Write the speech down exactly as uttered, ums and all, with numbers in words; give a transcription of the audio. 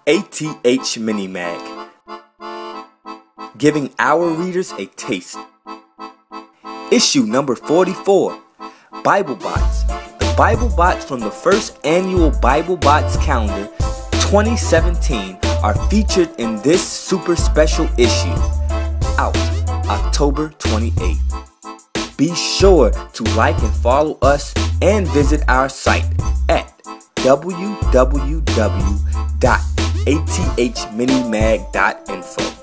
A T H Mini Mag, giving our readers a taste. Issue number forty-four, Bible Bots. The Bible Bots from the first annual Bible Bots calendar twenty seventeen are featured in this super special issue, out October twenty-eighth. Be sure to like and follow us and visit our site at w w w dot a t h mini mag dot info.